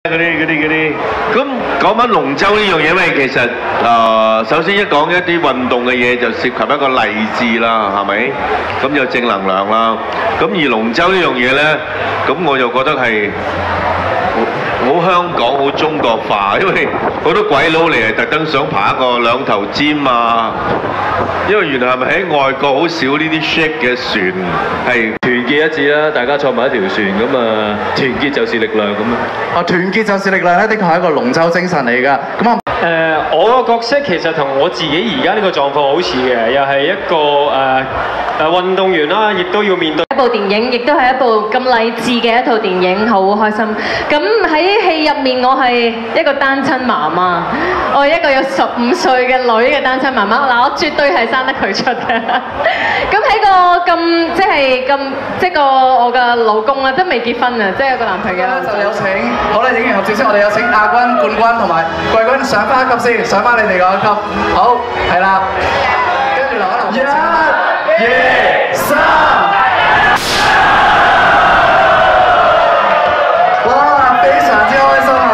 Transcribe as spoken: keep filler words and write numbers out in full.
嗰啲嗰啲嗰啲，咁講翻龍舟呢樣嘢，因為其實誒、呃，首先一講一啲運動嘅嘢，就涉及一個勵志啦，係咪？咁有正能量啦。咁而龍舟呢樣嘢咧，咁我就覺得係好香港、好中國化，因為好多鬼佬嚟係特登想爬一個兩頭尖啊。因為原來係咪喺外國好少呢啲 shake 嘅船係團結一致啦，大家坐埋一條船咁啊，團結就是力量咁啊。 啊，團結就是力量咧，的確係一個龍舟精神嚟㗎。咁啊， 誒、呃，我個角色其實同我自己而家呢個狀況好似嘅，又係一個誒誒、呃呃、運動員啦，亦都要面對一部電影，亦都係一部咁勵志嘅一套電影，好開心。咁喺戲入面，我係一個單親媽媽，我係一個有十五歲嘅女嘅單親媽媽。嗱，我絕對係生得佢出嘅。咁喺個咁即係咁即係個我嘅老公啊，都未結婚啊，即係有個男朋友。 就有請好啦，影完合照先，我哋有請亞軍、冠軍同埋季軍上翻一級先，上翻你哋嗰一級。好，係啦，跟住留一留。一、二、三。哇！非常之開心